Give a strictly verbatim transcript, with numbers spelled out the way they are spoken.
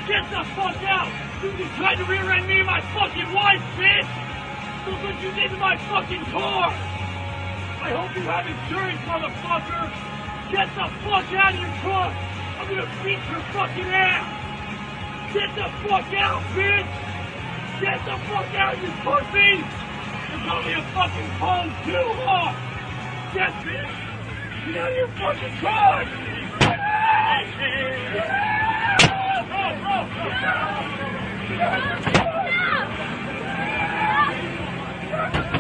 Get the fuck out! You just tried to rear-end me and my fucking wife, bitch! Look what you did to my fucking car! I hope you have insurance, motherfucker! Get the fuck out of your truck! I'm gonna beat your fucking ass! Get the fuck out, bitch! Get the fuck out, you pussy! There's only a fucking phone too long! Yes, bitch! Get out of your fucking truck! Get out!